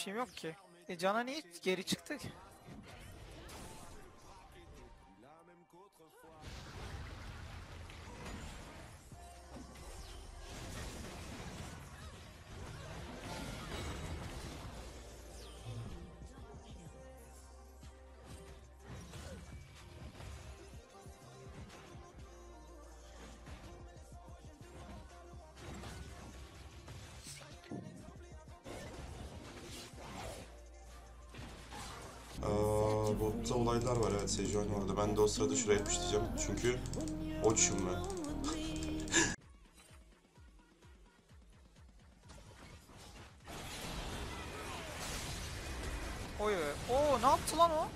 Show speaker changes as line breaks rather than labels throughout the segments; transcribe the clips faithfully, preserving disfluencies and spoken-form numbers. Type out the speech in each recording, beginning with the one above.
Hiçbir şeyim yok ki. E Cana niye geri çıktı ki?
Aa, botta olaylar var, evet. Sejuani orada. Ben de o sırada şuraya yapıştıracağım. Çünkü oçum ben.
Oy oy. Oo, ne yaptı lan o?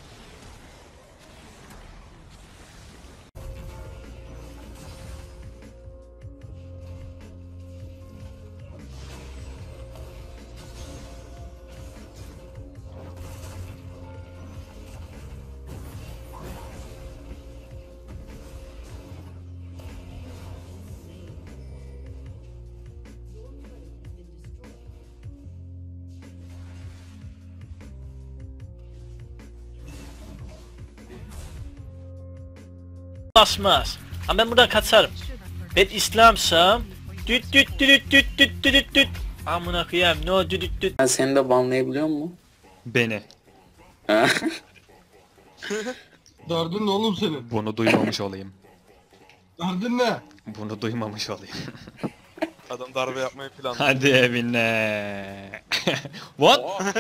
Basmaz. Ama ben buradan kaçarım. Ben İslamsam düt düt düt düt düt düt düt düt. Amına koyayım, no düt düt düt.
Ben seni de banlayabiliyor mu?
Beni.
Ha?
Derdin ne oğlum senin?
Bunu duymamış olayım.
Derdin ne?
Bunu duymamış olayım.
Adam darbe yapmayı planlıyor.
Hadi evine. What?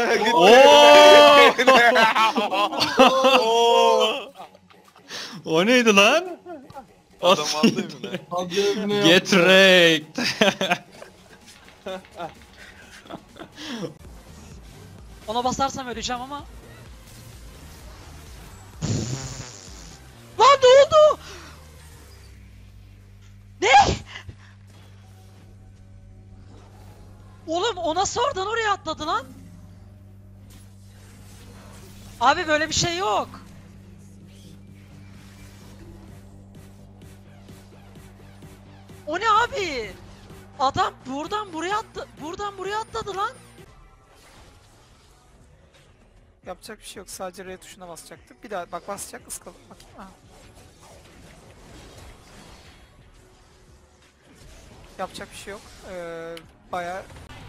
Oo!
O neydi lan?
Adam aldı evine.
Hadi evine
Get
yaptı.
wrecked.
Ona basarsam öleceğim ama. Lan ne oldu? Ne? Oğlum o nasıl oradan oraya atladı lan? Abi böyle bir şey yok. O ne abi? Adam buradan buraya attı, buradan buraya atladı lan.
Yapacak bir şey yok. Sadece R tuşuna basacaktık. Bir daha bak basacak, ıskalı. Bak. Aha. Yapacak bir şey yok. Ee, bayağı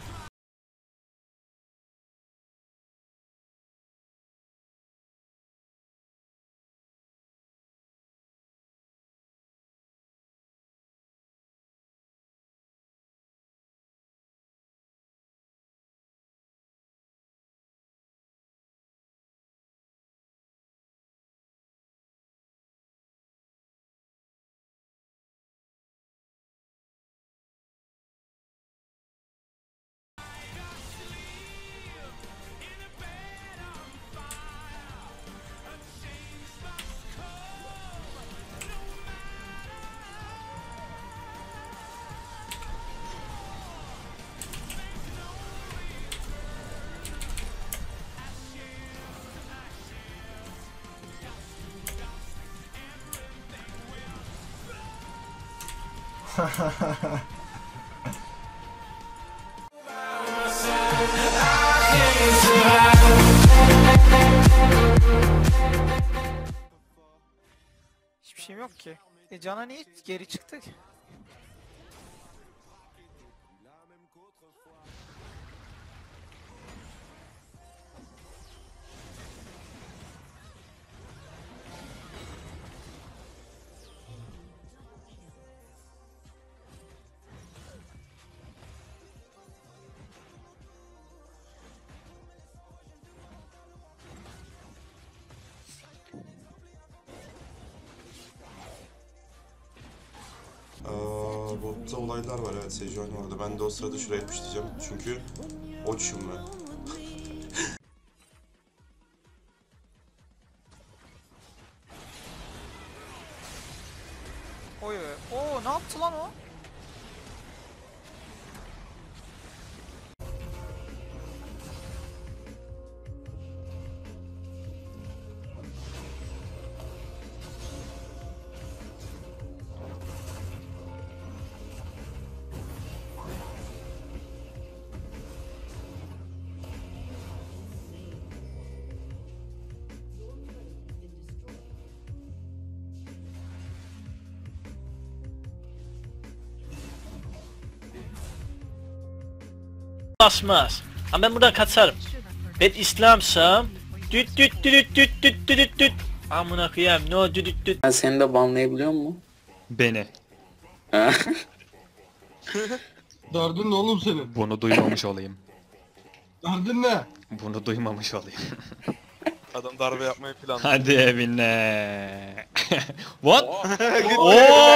hiçbir şeyim yok ki. E Cana niye geri çıktı ki?
Aa, botta olaylar var, evet. Sejuani orada. Ben de o sırada şuraya yapıştıracağım. Çünkü oçum ben.
Oy oy. Oo, ne yaptı lan o?
basmaz. Ama ben buradan kaçarım. Ben İslamsam düt düt düt düt düt düt düt. Amına koyayım no düt düt düt.
Ben seni de banlayabiliyor mu?
Beni.
Ha?
Derdin ne oğlum senin?
Bunu duymamış olayım.
Derdin ne?
Bunu duymamış olayım.
Adam darbe yapmayı planladı.
Hadi evine. What? Oo!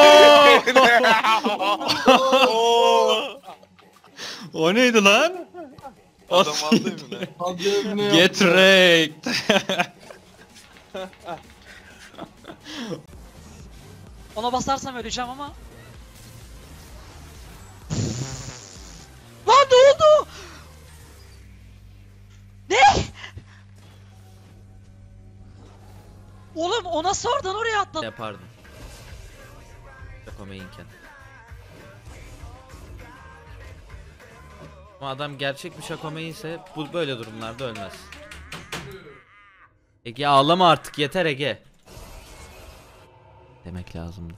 Oo!
O neydi lan?
Adam aldı evine.
Hadi evine yap.
Get wrecked.
Ona basarsam öleceğim ama. Lan ne oldu? Ne? Oğlum o nasıl oradan oraya atladı?
Yapardım. Yapamayınken. Ama adam gerçek bir Şakomeyi ise bu böyle durumlarda ölmez. Ege ağlama artık yeter Ege. Demek lazımdı.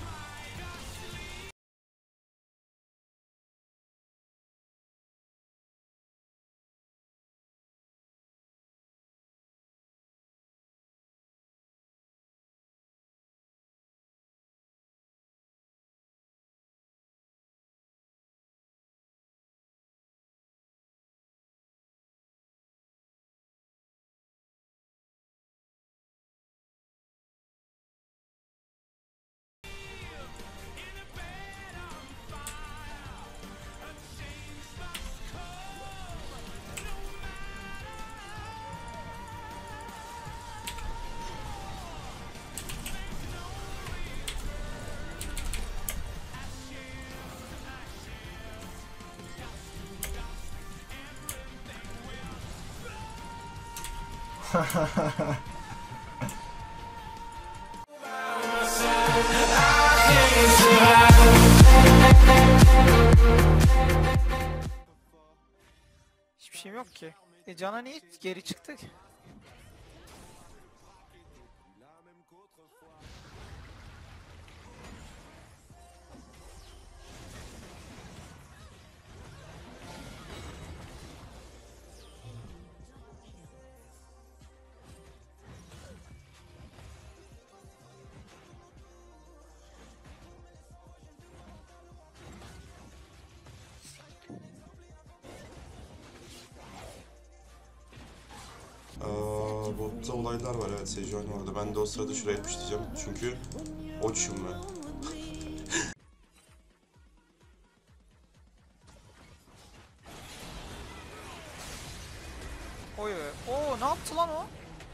Hiçbir şeyim yok ki. E Cana niye geri çıktı?
Aa, botta olaylar var, evet Sejuani orada. Ben de o sırada şuraya yapıştıracağım. Çünkü oçum ben.
Oy oy. Oo ne yaptı lan o?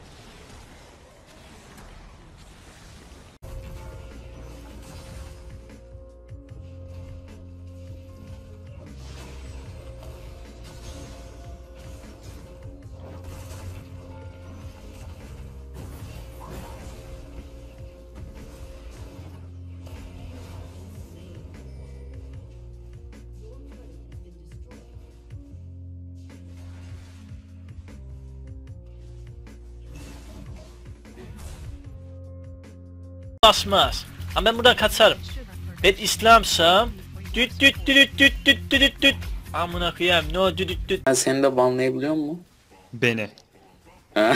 Basmaz. Ama ben buradan kaçarım. Ben İslamsam düt düt düt düt düt düt düt. Amına koyayım no düt düt düt.
Ben seni de banlayabiliyor mu?
Beni.
Ha?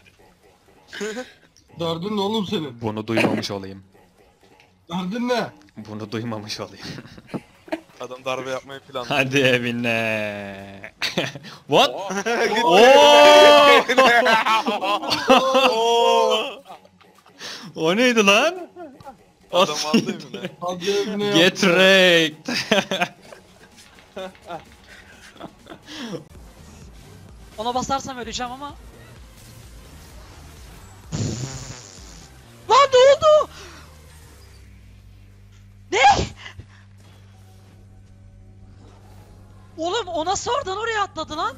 Derdin ne oğlum senin?
Bunu duymamış olayım.
Derdin ne?
Bunu duymamış olayım.
Adam darbe yapmayı planladı.
Hadi evine. What? Oo!
Oo!
O neydi lan?
Adam aldı evine.
Hadi evine yap.
Get wrecked.
Ona basarsam öleceğim ama. Lan ne oldu? Ne? Oğlum o nasıl oradan oraya atladı lan?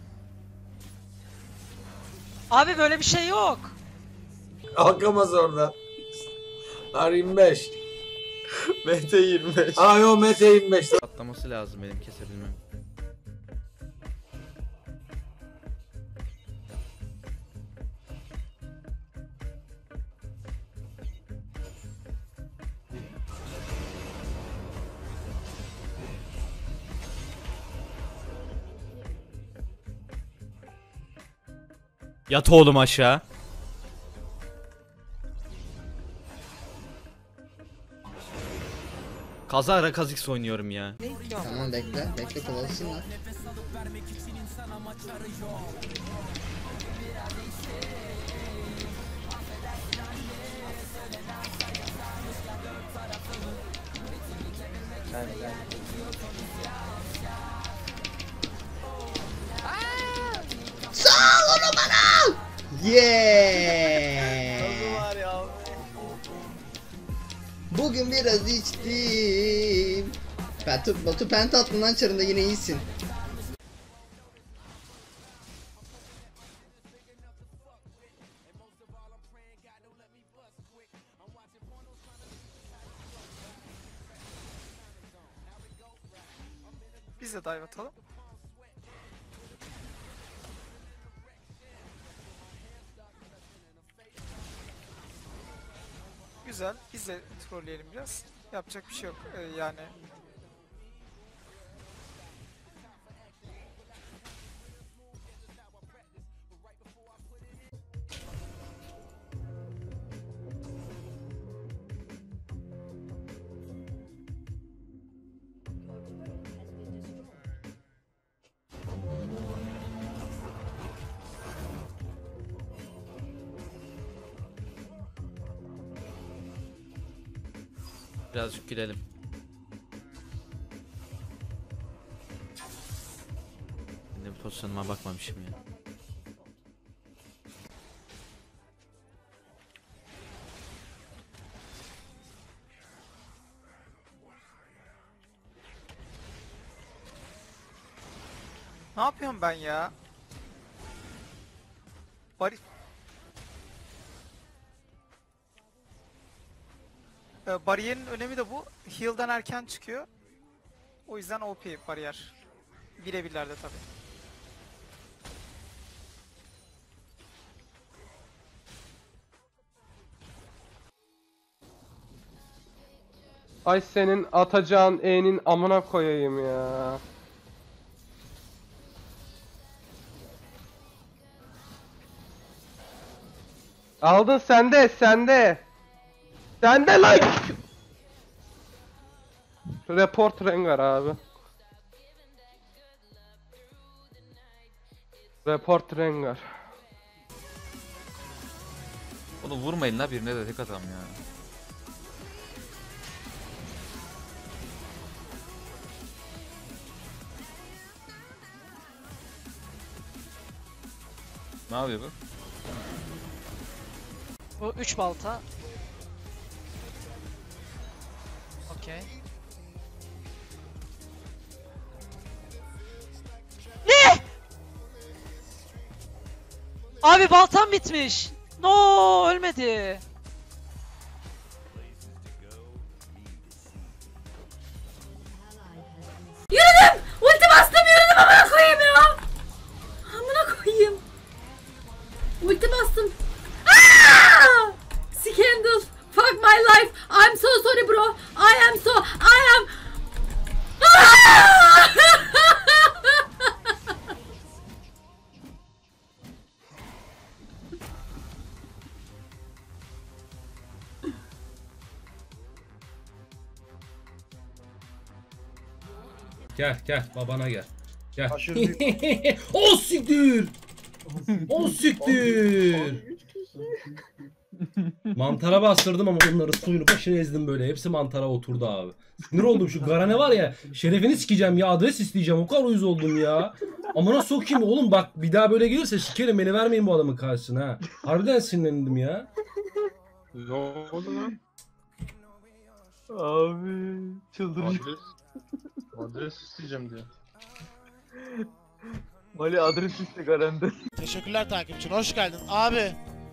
Abi böyle bir şey yok.
Kalkamaz oradan. R yirmi beş. M T yirmi beş. Aa yo M T yirmi beş.
Atlaması lazım benim kesebilmem. Yat oğlum aşağı. Kazara Kazix oynuyorum ya.
Tamam bekle. Bekle kovalasınlar. Sağ ol onu bana! Yeah! Bugün biraz içtim. Batu, Batu penta attın lan çarında, yine iyisin.
Biz de dive atalım. Güzel. Biz de trolleyelim biraz. Yapacak bir şey yok. Ee, yani
Birazcık gülelim. Ben de pozisyonuma bakmamışım ya.
ne yapıyorum ben ya? Bari... Ee, Bariyerin önemi de bu. Heal'dan erken çıkıyor. O yüzden O P bariyer. Birebirlerde tabii.
Ay senin atacağın E'nin amına koyayım ya. Aldın sende, sende. Sende lan. Report Rengar abi. Report Rengar.
Oğlum vurmayın la, birine de tek atam ya. Ne yapıyor bu?
Bu üç balta. Okey. Ne? Abi baltam bitmiş. No, ölmedi.
Yürüdüm! Ulti bastım, yürüdüm, amına koyayım ya! Amına koyayım. Ulti bastım. Aaaa! Scandal. Fuck my life. I'm so sorry bro. I am so... I am... Aaaa!
Gel gel babana gel. Gel. O siktir. O siktir. Mantara bastırdım ama onları suyunu başına ezdim böyle. Hepsi mantara oturdu abi. Sinir oldum, şu Garane var ya. Şerefini sikeceğim ya, adres isteyeceğim. O kadar uyuz oldum ya. Amına sokayım oğlum, bak bir daha böyle gelirse sikerim, beni vermeyin bu adamın karşısına ha. Harbiden sinirlendim ya.
Ne oldu lan? Abi çıldıracağım. Adres, adres isteyeceğim diyor. Mali adres iste Garen'de.
Teşekkürler takipçin, hoş geldin abi.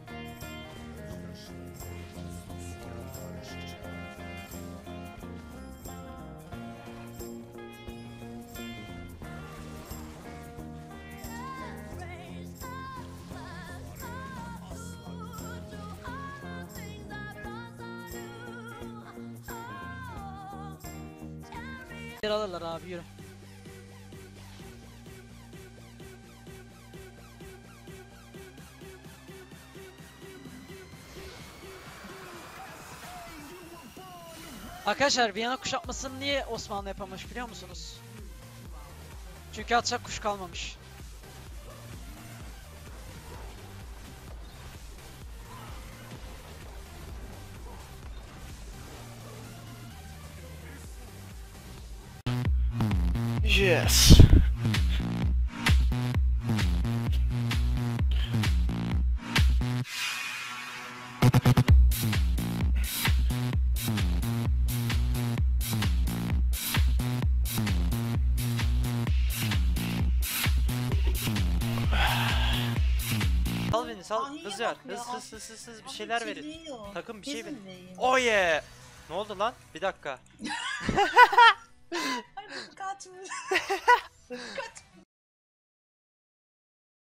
Yer alırlar abi, yürü. Arkadaşlar Viyana kuşatmasını niye Osmanlı yapamamış biliyor musunuz? Çünkü atacak kuş kalmamış.
Yes.
Sal beni sal. Hız ver. Hız hız hız hız hız bir şeyler verin. Takım bir şey verin. Oh yeah. Ne oldu lan? Bir dakika.
Kaçmış. Kaç.